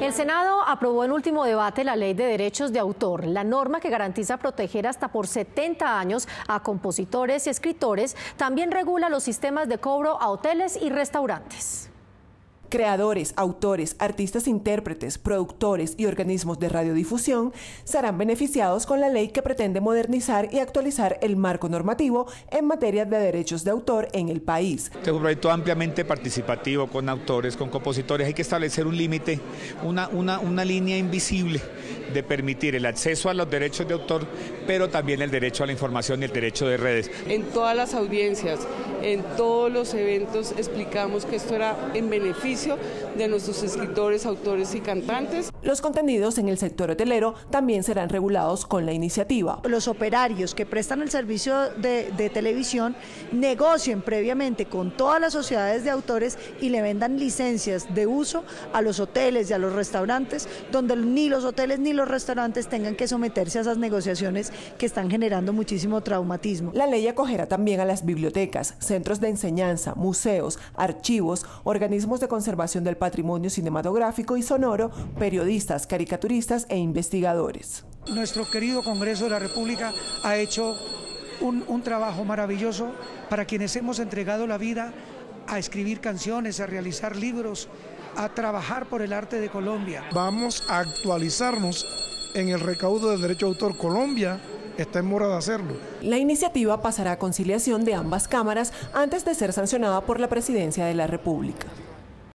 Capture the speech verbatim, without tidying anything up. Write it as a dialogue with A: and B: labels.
A: El Senado aprobó en último debate la Ley de Derechos de Autor, la norma que garantiza proteger hasta por setenta años a compositores y escritores. También regula los sistemas de cobro a hoteles y restaurantes.
B: Creadores, autores, artistas intérpretes, productores y organismos de radiodifusión serán beneficiados con la ley que pretende modernizar y actualizar el marco normativo en materia de derechos de autor en el país.
C: Este es un proyecto ampliamente participativo con autores, con compositores. Hay que establecer un límite, una, una, una línea invisible de permitir el acceso a los derechos de autor, pero también el derecho a la información y el derecho de redes.
D: En todas las audiencias, en todos los eventos explicamos que esto era en beneficio de nuestros escritores, autores y cantantes.
B: Los contenidos en el sector hotelero también serán regulados con la iniciativa.
E: Los operarios que prestan el servicio de, de televisión negocien previamente con todas las sociedades de autores y le vendan licencias de uso a los hoteles y a los restaurantes, donde ni los hoteles ni los restaurantes tengan que someterse a esas negociaciones que están generando muchísimo traumatismo.
B: La ley acogerá también a las bibliotecas, centros de enseñanza, museos, archivos, organismos de conservación del patrimonio cinematográfico y sonoro, periodistas, caricaturistas e investigadores.
F: Nuestro querido Congreso de la República ha hecho un, un trabajo maravilloso para quienes hemos entregado la vida a escribir canciones, a realizar libros, a trabajar por el arte de Colombia.
G: Vamos a actualizarnos en el recaudo del derecho de autor. Colombia está en mora de hacerlo.
B: La iniciativa pasará a conciliación de ambas cámaras antes de ser sancionada por la Presidencia de la República.